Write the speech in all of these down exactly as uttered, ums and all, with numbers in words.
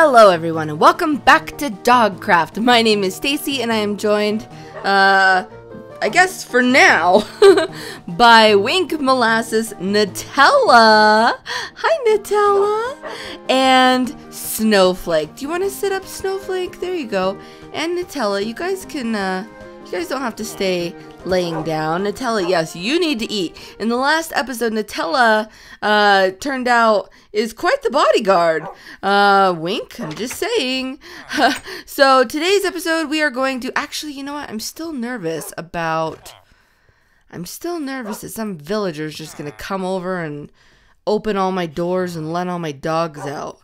Hello everyone and welcome back to Dogcraft. My name is Stacy and I am joined, uh, I guess for now, by Wink, Molasses, Nutella, hi Nutella, and Snowflake. Do you want to sit up, Snowflake? There you go. And Nutella, you guys can, uh, you guys don't have to stay laying down. Nutella, yes, you need to eat. In the last episode, Nutella, uh, turned out is quite the bodyguard. Uh, Wink, I'm just saying. So today's episode, we are going to, actually, you know what? I'm still nervous about, I'm still nervous that some villager's just going to come over and open all my doors and let all my dogs out.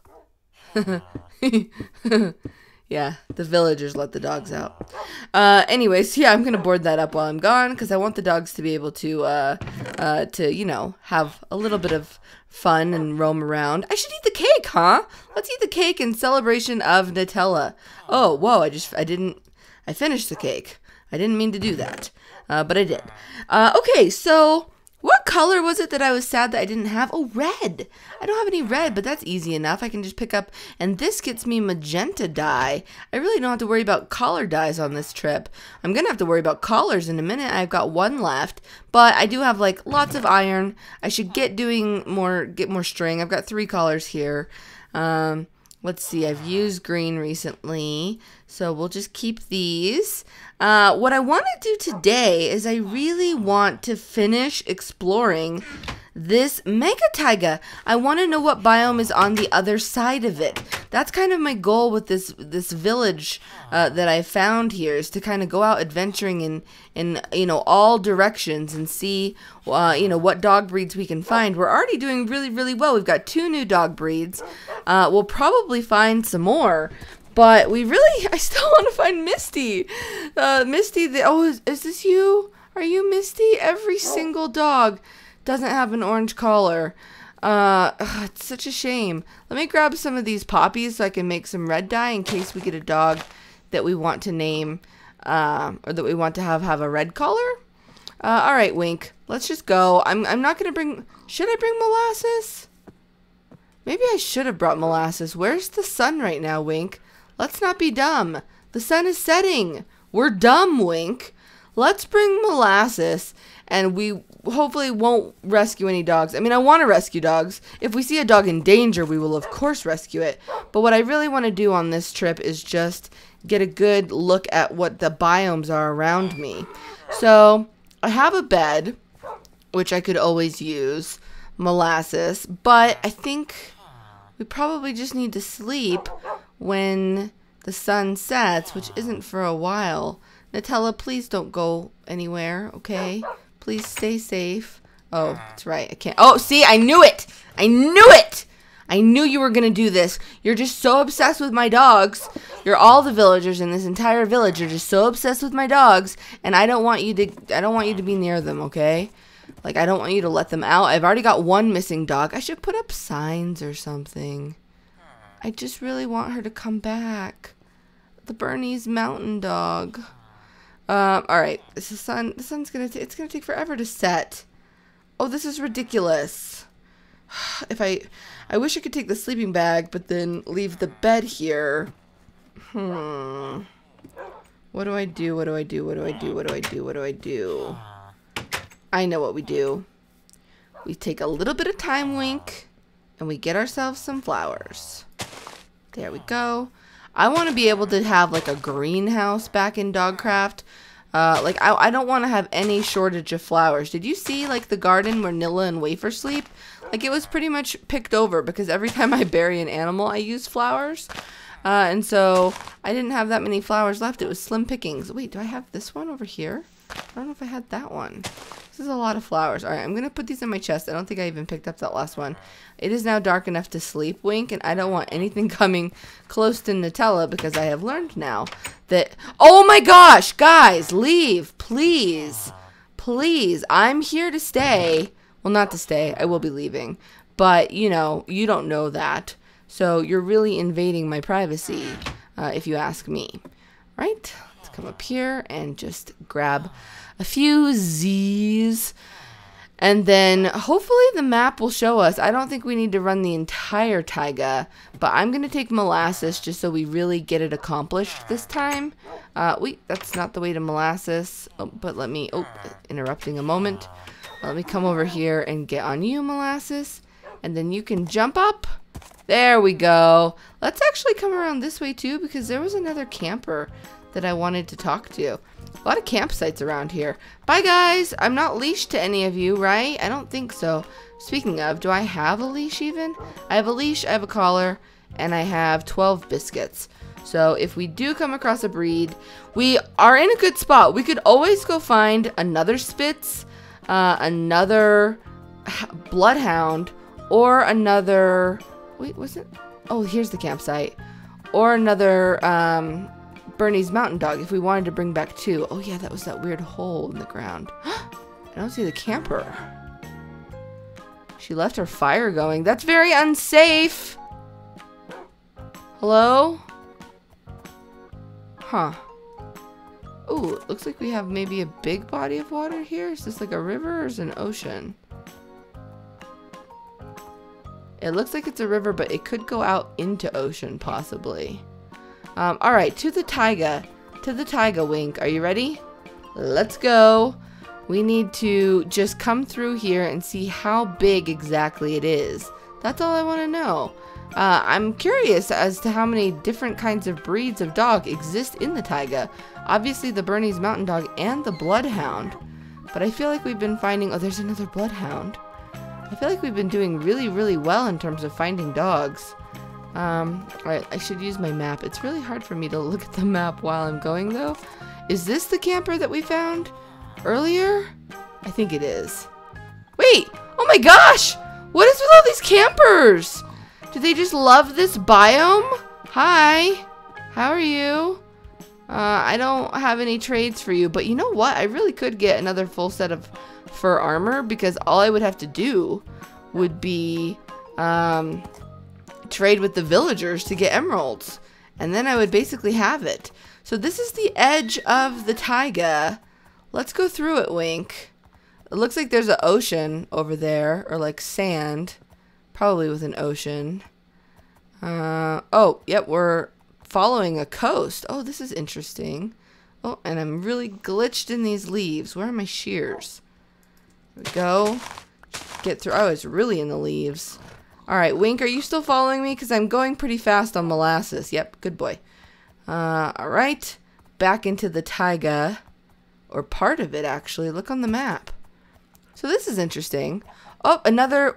Yeah, the villagers let the dogs out. Uh, anyways, yeah, I'm gonna board that up while I'm gone because I want the dogs to be able to, uh, uh, to you know, have a little bit of fun and roam around. I should eat the cake, huh? Let's eat the cake in celebration of Nutella. Oh, whoa! I just, I didn't, I finished the cake. I didn't mean to do that, uh, but I did. Uh, okay, so. What color was it that I was sad that I didn't have? Oh, red. I don't have any red, but that's easy enough. I can just pick up, and this gets me magenta dye. I really don't have to worry about collar dyes on this trip. I'm going to have to worry about collars in a minute. I've got one left, but I do have, like, lots of iron. I should get doing more, get more string. I've got three collars here. Um... Let's see, I've used green recently, so we'll just keep these. Uh, what I want to do today is I really want to finish exploring this mega taiga. I want to know what biome is on the other side of it. That's kind of my goal with this this village uh, that I found here, is to kind of go out adventuring in in you know all directions and see uh, you know what dog breeds we can find. We're already doing really really well. We've got two new dog breeds. Uh, we'll probably find some more. But we really, I still want to find Misty. Uh, Misty, the, oh, is, is this you? Are you Misty? Every single dog doesn't have an orange collar. Uh, ugh, it's such a shame. Let me grab some of these poppies so I can make some red dye in case we get a dog that we want to name, uh, or that we want to have have a red collar. Uh, all right, Wink, let's just go. I'm, I'm not going to bring, should I bring Molasses? Maybe I should have brought Molasses. Where's the sun right now, Wink? Let's not be dumb. The sun is setting. We're dumb, Wink. Let's bring Molasses, and we hopefully won't rescue any dogs. I mean, I want to rescue dogs. If we see a dog in danger, we will, of course, rescue it. But what I really want to do on this trip is just get a good look at what the biomes are around me. So, I have a bed, which I could always use, Molasses, but I think we probably just need to sleep when the sun sets, which isn't for a while. Nutella, please don't go anywhere, okay? Please stay safe. Oh, that's right. I can't. Oh, see, I knew it. I knew it. I knew you were going to do this. You're just so obsessed with my dogs. You're all the villagers in this entire village are just so obsessed with my dogs, and I don't want you to I don't want you to be near them, okay? Like, I don't want you to let them out. I've already got one missing dog. I should put up signs or something. I just really want her to come back. The Bernese mountain dog. Um, all right. This is sun. The sun's gonna. T it's gonna take forever to set. Oh, this is ridiculous. If I, I wish I could take the sleeping bag, but then leave the bed here. Hmm. What do I do? What do I do? What do I do? What do I do? What do I do? I know what we do. We take a little bit of time, Wink, and we get ourselves some flowers. There we go. I want to be able to have like a greenhouse back in Dogcraft. Uh, like I, I don't want to have any shortage of flowers. Did you see like the garden where Nilla and Wafer sleep? Like it was pretty much picked over because every time I bury an animal, I use flowers. Uh, and so I didn't have that many flowers left. It was slim pickings. Wait, do I have this one over here? I don't know if I had that one. This is a lot of flowers. All right, I'm going to put these in my chest. I don't think I even picked up that last one. It is now dark enough to sleep, Wink, and I don't want anything coming close to Nutella because I have learned now that... Oh my gosh, guys, leave, please. Please, I'm here to stay. Well, not to stay. I will be leaving. But, you know, you don't know that. So you're really invading my privacy, uh, if you ask me. All right, let's come up here and just grab a few Z's. And then hopefully the map will show us. I don't think we need to run the entire taiga, but I'm going to take Molasses just so we really get it accomplished this time. Uh, wait, that's not the way to Molasses. Oh, but let me, oh, interrupting a moment. Let me come over here and get on you, Molasses. And then you can jump up. There we go. Let's actually come around this way too, because there was another camper that I wanted to talk to. A lot of campsites around here. Bye, guys. I'm not leashed to any of you, right? I don't think so. Speaking of, do I have a leash even? I have a leash, I have a collar, and I have twelve biscuits. So if we do come across a breed, we are in a good spot. We could always go find another Spitz, uh, another Bloodhound, or another... Wait, was it? Oh, here's the campsite. Or another... Um, Bernese Mountain Dog if we wanted to bring back two. Oh yeah, that was that weird hole in the ground. I don't see the camper. She left her fire going. That's very unsafe. Hello? Huh. Ooh, it looks like we have maybe a big body of water here. Is this like a river or is it an ocean? It looks like it's a river, but it could go out into ocean possibly. Um, alright, to the taiga. To the taiga, Wink. Are you ready? Let's go. We need to just come through here and see how big exactly it is. That's all I want to know. Uh, I'm curious as to how many different kinds of breeds of dog exist in the taiga. Obviously the Bernese Mountain Dog and the Bloodhound. But I feel like we've been finding... Oh, there's another Bloodhound. I feel like we've been doing really, really well in terms of finding dogs. Um, alright, I should use my map. It's really hard for me to look at the map while I'm going, though. Is this the camper that we found earlier? I think it is. Wait! Oh my gosh! What is with all these campers? Do they just love this biome? Hi! How are you? Uh, I don't have any trades for you, but you know what? I really could get another full set of fur armor, because all I would have to do would be, um... trade with the villagers to get emeralds, and then I would basically have it. So this is the edge of the taiga. Let's go through it, Wink. It looks like there's an ocean over there, or like sand, probably with an ocean. Uh, oh, yep, we're following a coast. Oh, this is interesting. Oh, and I'm really glitched in these leaves. Where are my shears? There we go. Get through. Oh, it's really in the leaves. Alright, Wink, are you still following me? Because I'm going pretty fast on Molasses. Yep, good boy. Uh, alright. Back into the taiga. Or part of it, actually. Look on the map. So this is interesting. Oh, another...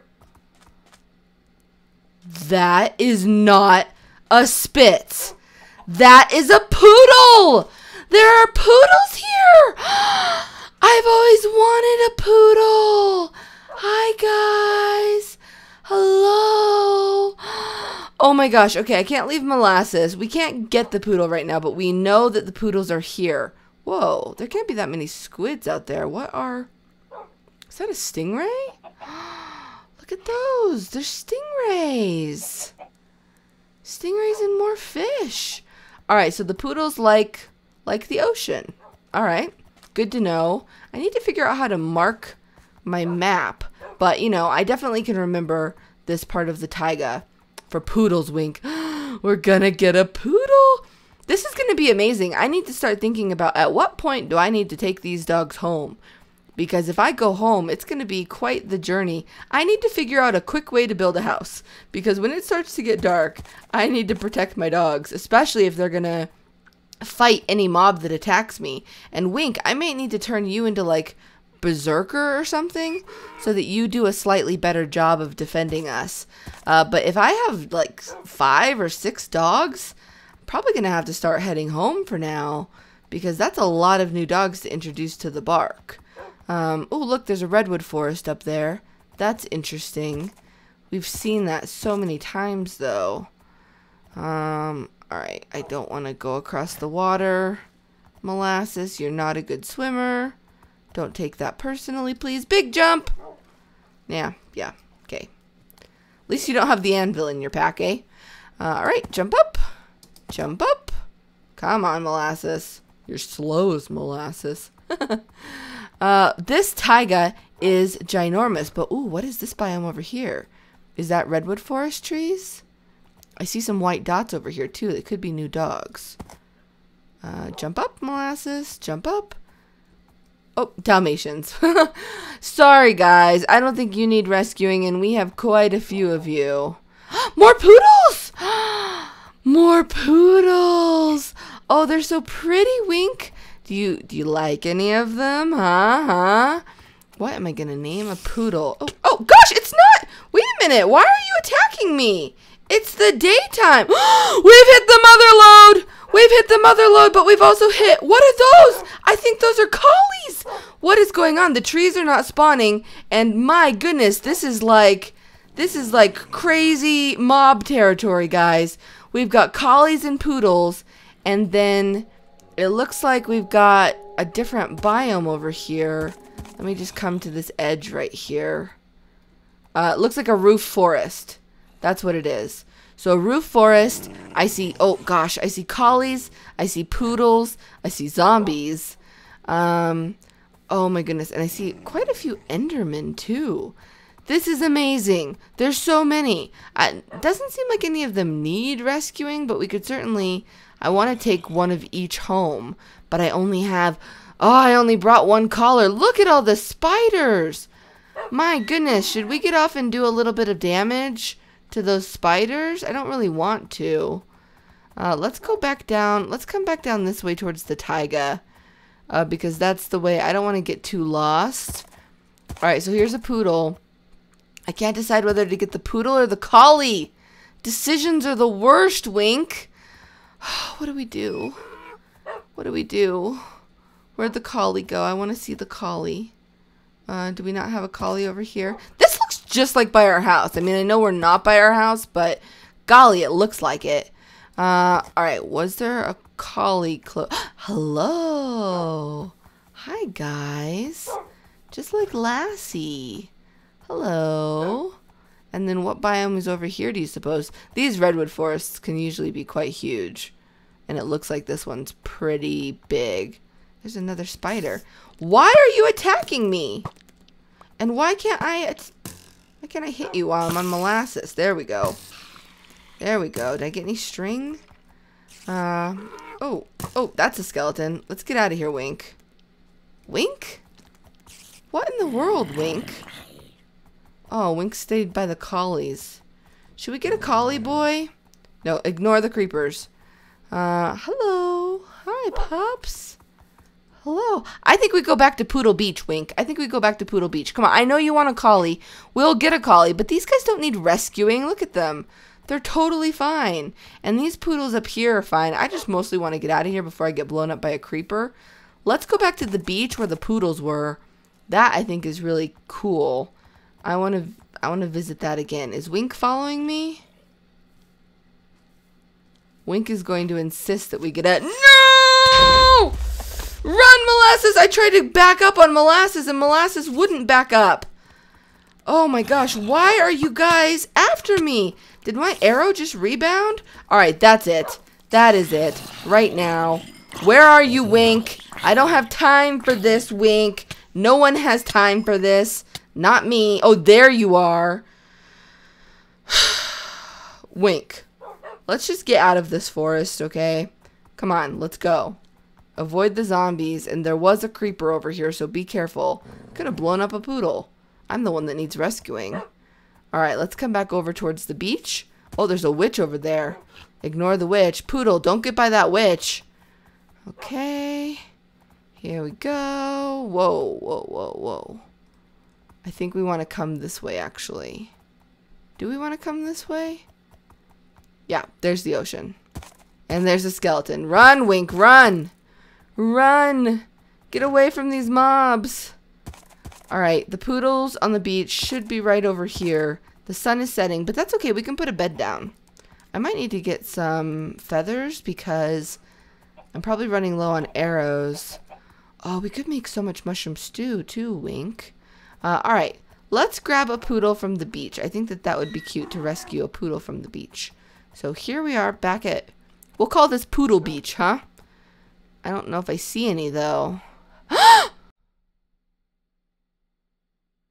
That is not a Spitz. That is a poodle! There are poodles here! I've always wanted a poodle! Hi, guys! Hello. Oh my gosh. Okay, I can't leave Molasses. We can't get the poodle right now, but we know that the poodles are here. Whoa, there can't be that many squids out there. What are... Is that a stingray? Look at those. They're stingrays. Stingrays and more fish. Alright, so the poodles like, like the ocean. Alright, good to know. I need to figure out how to mark my map. But, you know, I definitely can remember this part of the taiga. For poodles, Wink. We're gonna get a poodle. This is gonna be amazing. I need to start thinking about at what point do I need to take these dogs home. Because if I go home, it's gonna be quite the journey. I need to figure out a quick way to build a house. Because when it starts to get dark, I need to protect my dogs. Especially if they're gonna fight any mob that attacks me. And Wink, I may need to turn you into like... Berserker or something, so that you do a slightly better job of defending us. Uh, but if I have like five or six dogs, I'm probably gonna have to start heading home for now, because that's a lot of new dogs to introduce to the bark. Um, oh, look, there's a redwood forest up there. That's interesting. We've seen that so many times, though. Um, alright, I don't want to go across the water. Molasses, you're not a good swimmer. Don't take that personally, please. Big jump! Yeah, yeah, okay. At least you don't have the anvil in your pack, eh? Uh, alright, jump up. Jump up. Come on, Molasses. You're slow as Molasses. uh, this taiga is ginormous. But, ooh, what is this biome over here? Is that redwood forest trees? I see some white dots over here, too. They could be new dogs. Uh, jump up, Molasses. Jump up. Oh, Dalmatians. Sorry, guys. I don't think you need rescuing, and we have quite a few of you. More poodles! More poodles! Oh, they're so pretty, Wink. Do you do you like any of them? Huh? Huh? What am I gonna name a poodle? Oh, oh gosh, it's not! Wait a minute. Why are you attacking me? It's the daytime. We've hit the mother lode! We've hit the mother lode, but we've also hit... What are those? I think those are collies. What is going on? The trees are not spawning, and my goodness, this is like... This is like crazy mob territory, guys. We've got collies and poodles, and then it looks like we've got a different biome over here. Let me just come to this edge right here. Uh, it looks like a roof forest. That's what it is. So roof forest, I see, oh gosh, I see collies, I see poodles, I see zombies. Um, oh my goodness, and I see quite a few Endermen too. This is amazing. There's so many. Uh, doesn't seem like any of them need rescuing, but we could certainly, I want to take one of each home, but I only have, oh, I only brought one collar. Look at all the spiders. My goodness, should we get off and do a little bit of damage to those spiders? I don't really want to. Uh, let's go back down. Let's come back down this way towards the taiga. Uh, because that's the way. I don't want to get too lost. Alright, so here's a poodle. I can't decide whether to get the poodle or the collie. Decisions are the worst, Wink. What do we do? What do we do? Where'd the collie go? I want to see the collie. Uh, do we not have a collie over here? This looks just like by our house. I mean, I know we're not by our house, but golly, it looks like it. Uh, alright, was there a collie close? Hello! Hi, guys. Just like Lassie. Hello. And then what biome is over here, do you suppose? These redwood forests can usually be quite huge. And it looks like this one's pretty big. There's another spider. Why are you attacking me? And why can't I... Why can't I hit you while I'm on Molasses? There we go. There we go. Did I get any string? Uh, oh. Oh, that's a skeleton. Let's get out of here, Wink. Wink? What in the world, Wink? Oh, Wink stayed by the collies. Should we get a collie boy? No, ignore the creepers. Uh, hello. Hi, pups. Hello. I think we go back to Poodle Beach, Wink. I think we go back to Poodle Beach. Come on, I know you want a collie. We'll get a collie, but these guys don't need rescuing. Look at them. They're totally fine. And these poodles up here are fine. I just mostly want to get out of here before I get blown up by a creeper. Let's go back to the beach where the poodles were. That, I think, is really cool. I want to I want to visit that again. Is Wink following me? Wink is going to insist that we get out. No! Run, Molasses! I tried to back up on Molasses and Molasses wouldn't back up. Oh my gosh, why are you guys after me? Did my arrow just rebound? Alright, that's it. That is it. Right now. Where are you, Wink? I don't have time for this, Wink. No one has time for this. Not me. Oh, there you are. Wink. Let's just get out of this forest, okay? Come on, let's go. Avoid the zombies. And there was a creeper over here, so be careful. Could have blown up a poodle. I'm the one that needs rescuing. Alright, let's come back over towards the beach. Oh, there's a witch over there. Ignore the witch. Poodle, don't get by that witch. Okay. Here we go. Whoa, whoa, whoa, whoa. I think we want to come this way, actually. Do we want to come this way? Yeah, there's the ocean. And there's a skeleton. Run, Wink, run! Run! Get away from these mobs! Alright, the poodles on the beach should be right over here. The sun is setting, but that's okay. We can put a bed down. I might need to get some feathers because I'm probably running low on arrows. Oh, we could make so much mushroom stew too, Wink. Uh, Alright, let's grab a poodle from the beach. I think that that would be cute to rescue a poodle from the beach. So here we are back at... We'll call this Poodle Beach, huh? I don't know if I see any, though.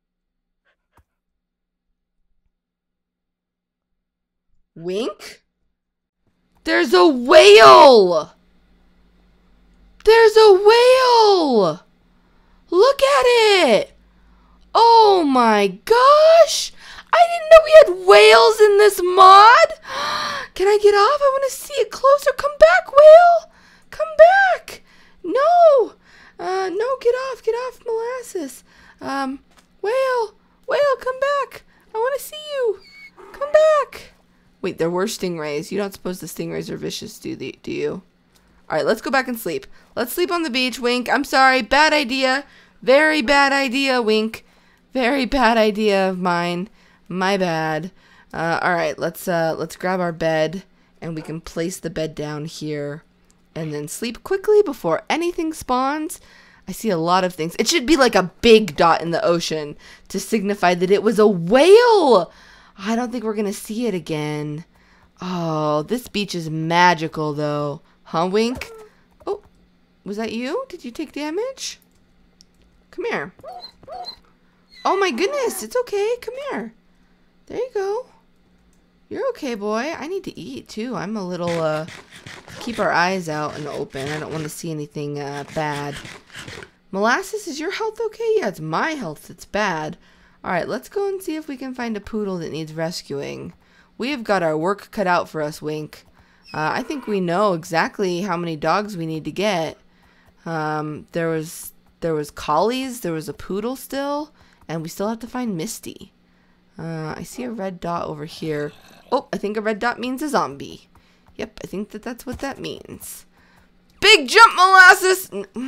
Wink? There's a whale! There's a whale! Look at it! Oh my gosh! I didn't know we had whales in this mod! Can I get off? I want to see it closer. Come back, whale! Come back! No! Uh, no, get off, get off, Molasses. Um, whale! Whale, come back! I want to see you! Come back! Wait, there were stingrays. You don't suppose the stingrays are vicious, do, the, do you? Alright, let's go back and sleep. Let's sleep on the beach, Wink. I'm sorry, bad idea. Very bad idea, Wink. Very bad idea of mine. My bad. Uh, alright, let's, uh, let's grab our bed, and we can place the bed down here, and then sleep quickly before anything spawns. I see a lot of things. It should be like a big dot in the ocean to signify that it was a whale. I don't think we're going to see it again. Oh, this beach is magical, though. Huh, Wink? Oh, was that you? Did you take damage? Come here. Oh, my goodness. It's okay. Come here. There you go. You're okay, boy. I need to eat, too. I'm a little, uh, keep our eyes out and open. I don't want to see anything, uh, bad. Molasses, is your health okay? Yeah, it's my health that's bad. Alright, let's go and see if we can find a poodle that needs rescuing. We have got our work cut out for us, Wink. Uh, I think we know exactly how many dogs we need to get. Um, there was, there was collies, there was a poodle still, and we still have to find Misty. Uh, I see a red dot over here. Oh, I think a red dot means a zombie. Yep, I think that that's what that means. Big jump, Molasses!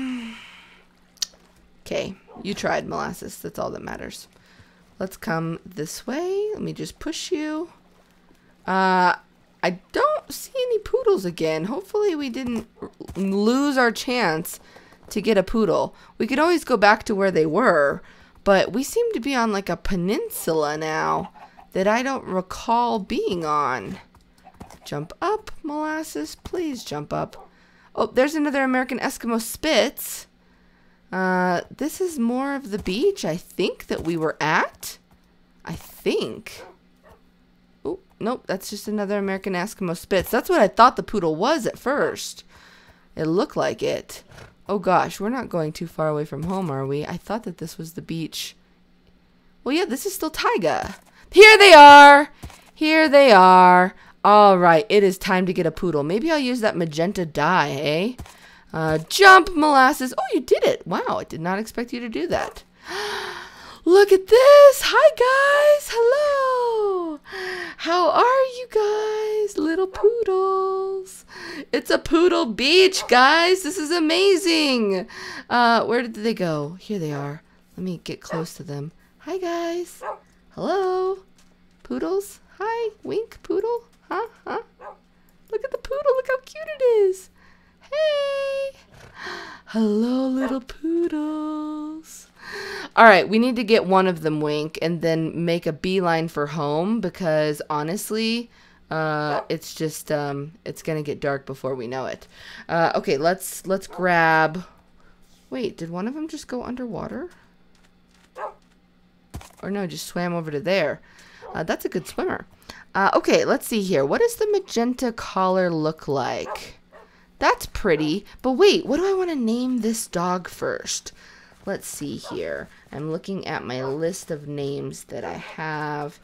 Okay, you tried, Molasses. That's all that matters. Let's come this way. Let me just push you. Uh, I don't see any poodles again. Hopefully we didn't lose our chance to get a poodle. We could always go back to where they were, but we seem to be on like a peninsula now that I don't recall being on. Jump up, Molasses. Please jump up. Oh, there's another American Eskimo Spitz. Uh, this is more of the beach, I think, that we were at. I think. Oh, nope, that's just another American Eskimo Spitz. That's what I thought the poodle was at first. It looked like it. Oh gosh, we're not going too far away from home, are we? I thought that this was the beach. Well, yeah, this is still Taiga. Here they are! Here they are. All right, it is time to get a poodle. Maybe I'll use that magenta dye, eh? Uh, jump, Molasses. Oh, you did it. Wow, I did not expect you to do that. Look at this. Hi, guys. Hello. How are you guys? Little poodles. It's a poodle beach, guys. This is amazing. Uh, where did they go? Here they are. Let me get close to them. Hi, guys. Hello. Poodles. Hi. Wink, poodle. Huh? Huh? Look at the poodle. Look how cute it is. Hey! Hello, little poodles. All right, we need to get one of them, Wink, and then make a beeline for home because honestly, uh, it's just um, it's gonna get dark before we know it. Uh, okay, let's let's grab. Wait, did one of them just go underwater? Or no, just swam over to there. Uh, that's a good swimmer. Uh, okay, let's see here. What does the magenta collar look like? That's pretty, but wait, what do I want to name this dog first? Let's see here. I'm looking at my list of names that I have.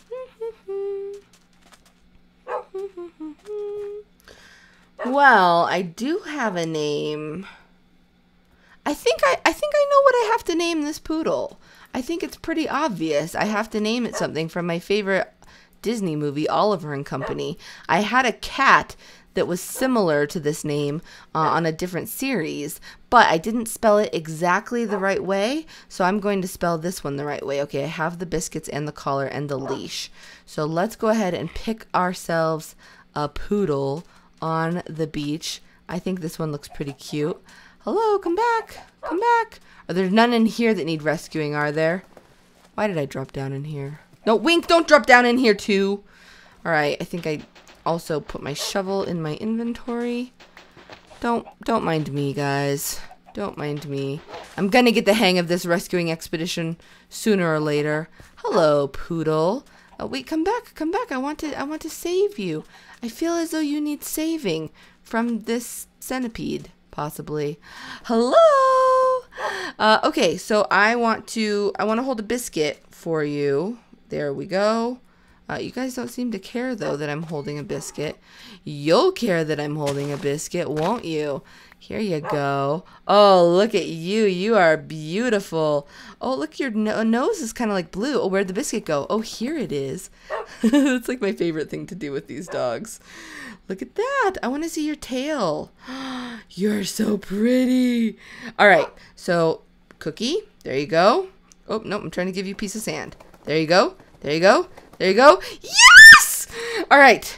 Well, I do have a name. I think I, I think I know what I have to name this poodle. I think it's pretty obvious. I have to name it something from my favorite Disney movie, Oliver and Company. I had a cat that was similar to this name uh, on a different series, but I didn't spell it exactly the right way, so I'm going to spell this one the right way. Okay, I have the biscuits and the collar and the leash. So let's go ahead and pick ourselves a poodle on the beach. I think this one looks pretty cute. Hello, come back, come back. Are there none in here that need rescuing, are there? Why did I drop down in here? No, Wink, don't drop down in here too. All right, I think I also put my shovel in my inventory. Don't don't mind me, guys. Don't mind me. I'm gonna get the hang of this rescuing expedition sooner or later. Hello, poodle. Oh, wait, come back, come back. I want to, I want to save you. I feel as though you need saving from this centipede, possibly. Hello. Uh, okay, so I want to, I want to hold a biscuit for you. There we go. Uh, you guys don't seem to care, though, that I'm holding a biscuit. You'll care that I'm holding a biscuit, won't you? Here you go. Oh, look at you. You are beautiful. Oh, look, your no nose is kind of like blue. Oh, where'd the biscuit go? Oh, here it is. It's like my favorite thing to do with these dogs. Look at that. I want to see your tail. You're so pretty. All right. So, Cookie, there you go. Oh, no, I'm trying to give you a piece of sand. There you go. There you go. There you go. Yes! All right.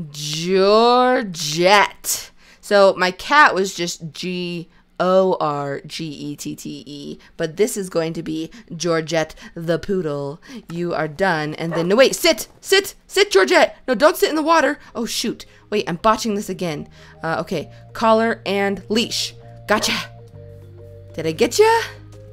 Georgette. So my cat was just G O R G E T T E, but this is going to be Georgette the poodle. You are done. And then, no, wait, sit, sit, sit, Georgette. No, don't sit in the water. Oh, shoot. Wait, I'm botching this again. Uh, okay, collar and leash. Gotcha. Did I get ya?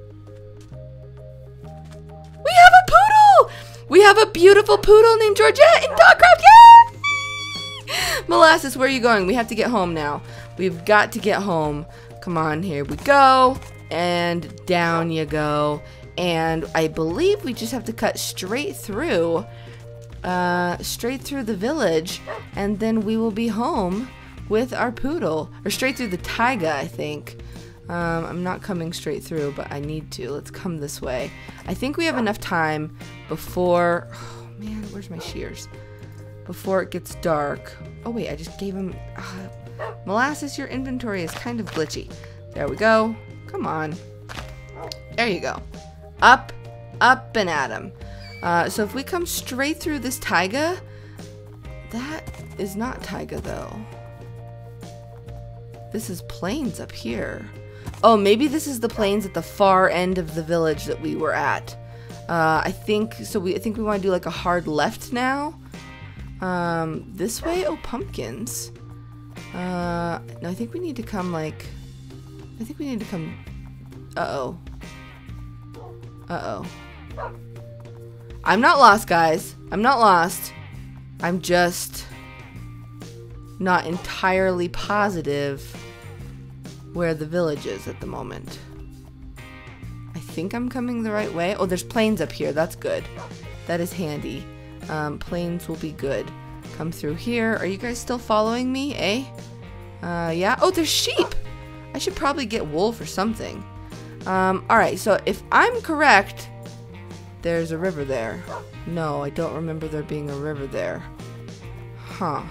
We have a poodle. We have a beautiful poodle named Georgette in Dogcraft. Yay! Molasses, where are you going? We have to get home now. We've got to get home. Come on, here we go. And down you go. And I believe we just have to cut straight through. Uh, straight through the village. And then we will be home with our poodle. Or straight through the taiga, I think. Um, I'm not coming straight through, but I need to. Let's come this way. I think we have enough time before... Oh, man, where's my shears? Before it gets dark. Oh wait, I just gave him uh, Molasses. Your inventory is kind of glitchy. There we go. Come on. There you go. Up, up and at him. Uh, so if we come straight through this taiga, that is not taiga though. This is plains up here. Oh, maybe this is the plains at the far end of the village that we were at. Uh, I think so. We I think we want to do like a hard left now. Um, this way? Oh, pumpkins. Uh, no, I think we need to come, like... I think we need to come... Uh-oh. Uh-oh. I'm not lost, guys. I'm not lost. I'm just... not entirely positive where the village is at the moment. I think I'm coming the right way. Oh, there's plains up here. That's good. That is handy. Um, plains will be good. Come through here. Are you guys still following me, eh? Uh, yeah. Oh, there's sheep! I should probably get wool for something. Um, alright, so if I'm correct, there's a river there. No, I don't remember there being a river there. Huh.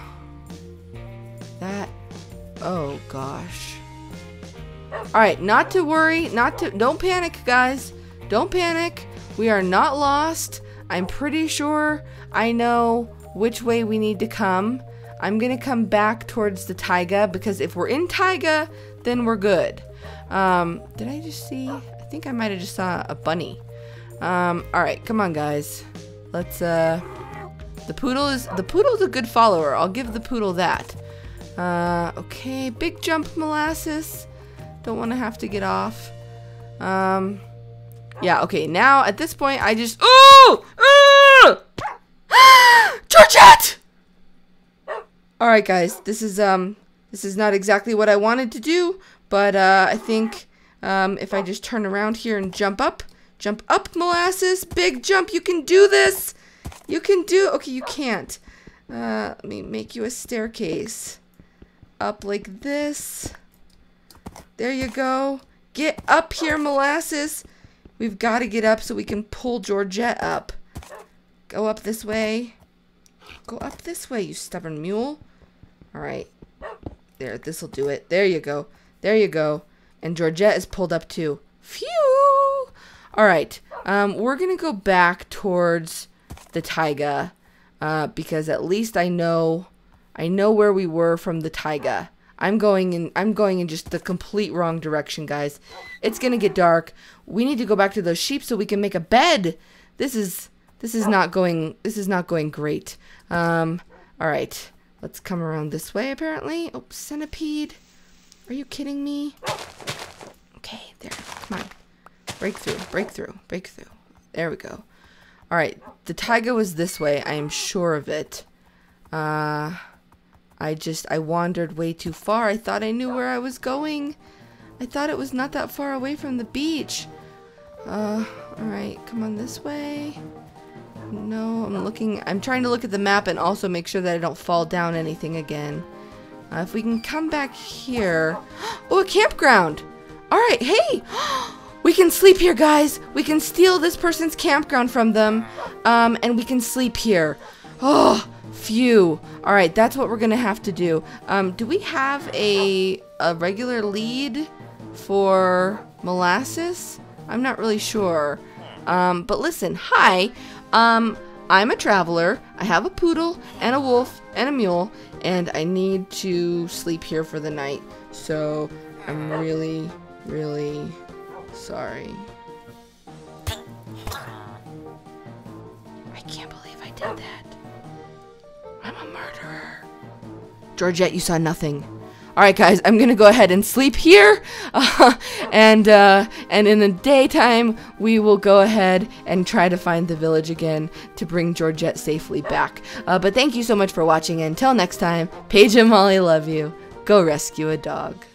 That... Oh, gosh. Alright, not to worry. Not to... Don't panic, guys. Don't panic. We are not lost. I'm pretty sure I know which way we need to come. I'm going to come back towards the taiga because if we're in taiga, then we're good. Um, did I just see? I think I might have just saw a bunny. Um, all right, come on, guys. Let's, uh, the poodle is, the poodle's a good follower. I'll give the poodle that. Uh, okay, big jump, Molasses. Don't want to have to get off. Um... Yeah, okay, now at this point I just... Ooh! Ooh! Georgette! Alright guys, this is um this is not exactly what I wanted to do, but uh I think um if I just turn around here and jump up, jump up, Molasses, big jump, you can do this! You can do okay, you can't. Uh let me make you a staircase. Up like this. There you go. Get up here, Molasses. We've got to get up so we can pull Georgette up. Go up this way. Go up this way, you stubborn mule. Alright. There, this'll do it. There you go. There you go. And Georgette is pulled up too. Phew! Alright. Um, we're going to go back towards the taiga. Uh, because at least I know... I know where we were from the taiga. I'm going in I'm going in just the complete wrong direction, guys. It's gonna get dark. We need to go back to those sheep so we can make a bed. This is this is not going this is not going great. Um alright. Let's come around this way apparently. Oh, centipede. Are you kidding me? Okay, there. Come on. Break through, break through, break through. There we go. Alright, the taiga was this way. I am sure of it. Uh, I just, I wandered way too far. I thought I knew where I was going. I thought it was not that far away from the beach. Uh, alright, come on this way. No, I'm looking, I'm trying to look at the map and also make sure that I don't fall down anything again. Uh, if we can come back here. Oh, a campground! Alright, hey! We can sleep here, guys! We can steal this person's campground from them, um, and we can sleep here. Oh, phew. Alright, that's what we're gonna have to do. Um, do we have a, a regular lead for Molasses? I'm not really sure. Um, but listen, hi! Um, I'm a traveler. I have a poodle, and a wolf, and a mule, and I need to sleep here for the night. So, I'm really, really... sorry. I can't believe I did that. I'm a murderer. Georgette, you saw nothing. Alright guys, I'm gonna go ahead and sleep here. Uh, and uh, and in the daytime, we will go ahead and try to find the village again to bring Georgette safely back. Uh, but thank you so much for watching, and until next time, Paige and Molly love you. Go rescue a dog.